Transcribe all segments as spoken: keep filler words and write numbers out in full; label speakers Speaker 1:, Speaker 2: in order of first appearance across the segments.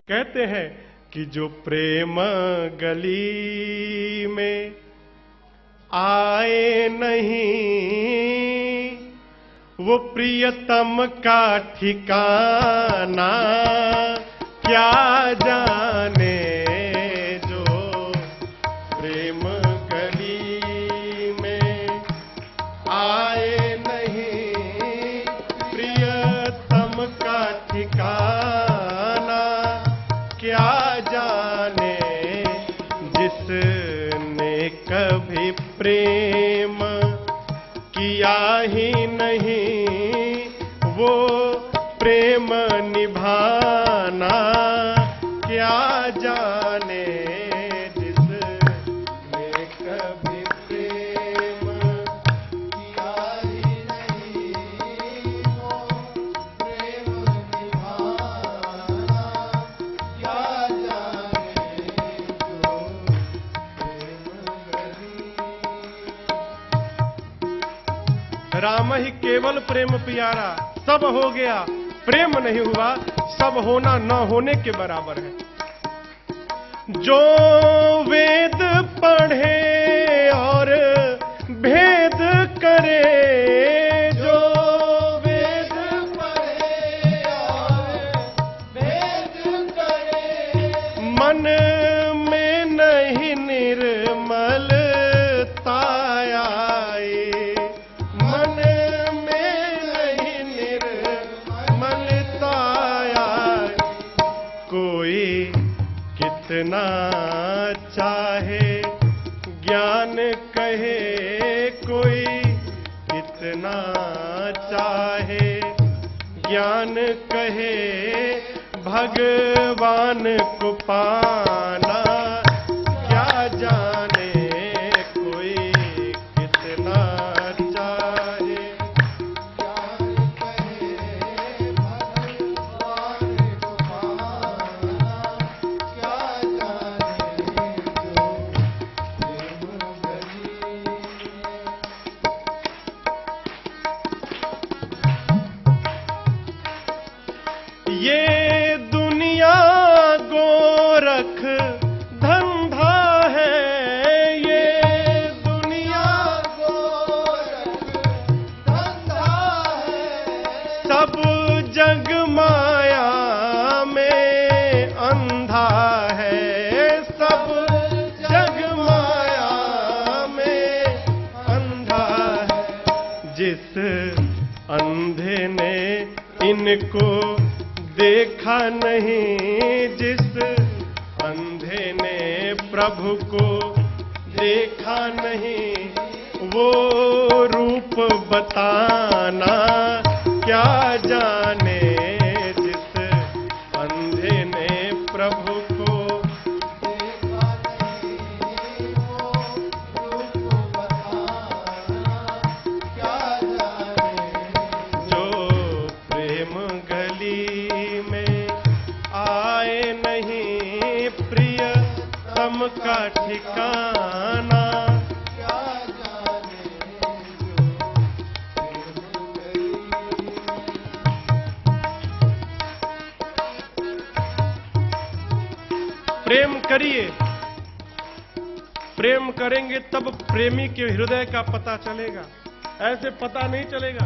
Speaker 1: कहते हैं कि जो प्रेम गली में आए नहीं, वो प्रियतम का ठिकाना क्या जाने। जो प्रेम गली में आए नहीं, प्रियतम का ठिकाना क्या जाने। जिसने कभी प्रेम किया ही नहीं, वो प्रेम निभाना क्या जाने। जिसने कभी प्रेम किया ही नहीं, वो प्रेम निभाना क्या जाने। जो प्रेम राम ही केवल प्रेम प्यारा, सब हो गया प्रेम नहीं हुआ, सब होना न होने के बराबर है। जो वेद पढ़े और भेद करे, जो वेद पढ़े और भेद करे, मन में नहीं निर्मलता आए, मन में नहीं निर्मलता आए। कोई कितना चाहे ज्ञान कहे, कोई कितना चाहे ज्ञान कहे, भगवान को पाना क्या जाने। कोई कितना चाहे ज्ञान कहे, भगवान को पाना क्या जाने। जो प्रेम गली। ये दुनिया गोरख धंधा है, ये दुनिया गोरख धंधा है। सब जग माया में अंधा है, सब जग माया में अंधा है। जिस अंधे ने इनको देखा नहीं, जिस अंधे ने प्रभु को देखा नहीं, वो रूप बताना क्या जाने। जिस अंधे ने प्रभु को देखा नहीं, वो रूप बताना क्या जाने। जो प्रेम गली में आए नहीं, प्रियतम का ठिकाना क्या जाने। प्रेम करिए, प्रेम करेंगे तब प्रेमी के हृदय का पता चलेगा, ऐसे पता नहीं चलेगा।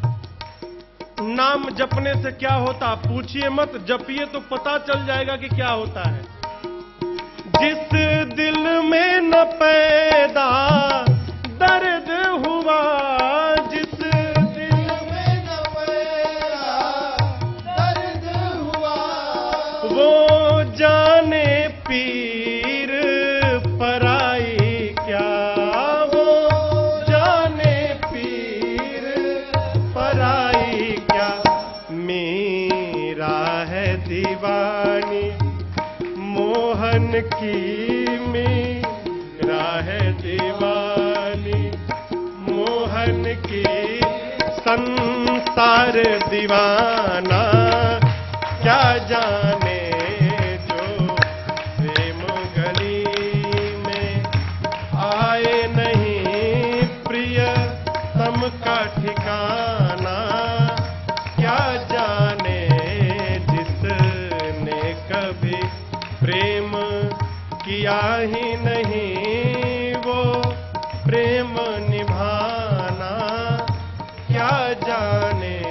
Speaker 1: नाम जपने से क्या होता पूछिए मत, जपिए तो पता चल जाएगा कि क्या होता है। जिस दिल में न पैदा दर्द हुआ, जिस दिल में न पैदा दर्द हुआ, वो जाने पीर पराई क्या, वो जाने पीर पराई क्या। मेरा है दीवानी मोहन की, मेरा है दीवानी मोहन की। संसार दीवाना क्या जाने। जो प्रेम गली में आए नहीं, प्रियतम का ठिकाना क्या जाने। जिसने कभी प्रेम किया ही नहीं, वो प्रेम निभाना क्या जाने